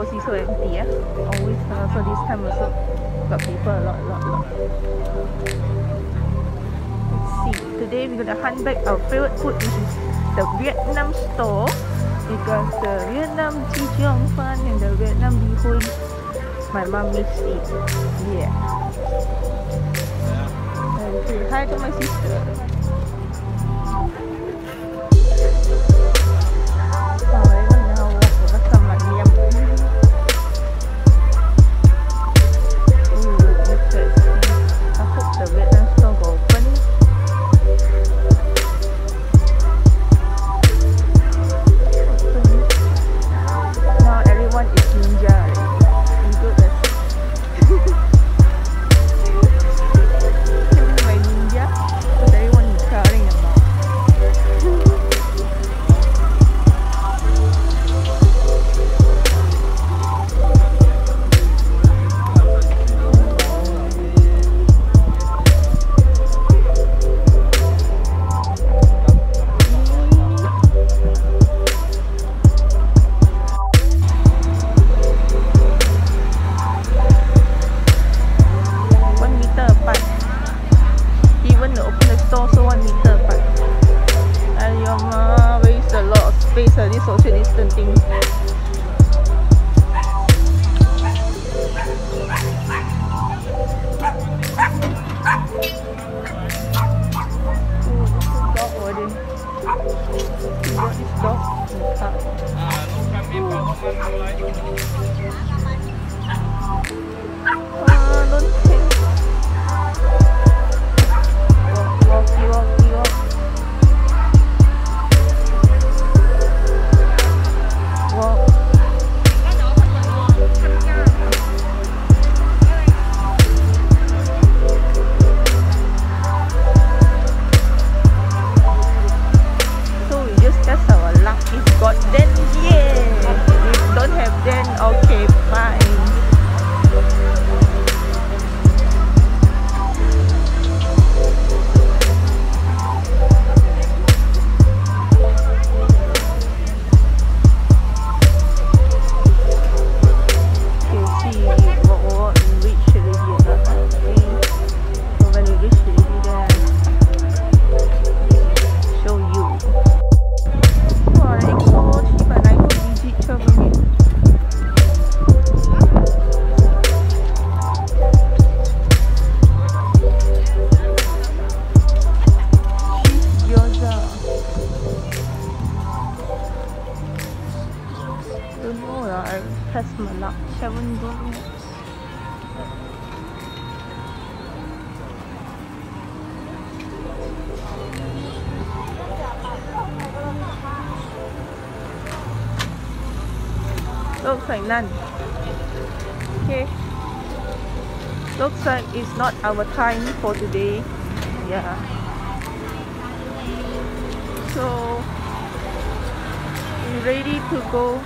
see so empty. Always, so this time also got people a lot. Let's see. Today we're gonna hunt back our favorite food, which is the Vietnam store, because the Vietnam chi chiong fan and the Vietnam bee hoon, my mom missed it. Yeah. And say hi to my sister. This social distancing. Malam, 7 minutes. Looks like none. Okay. Looks like it's not our time for today. Yeah. So we're ready to go.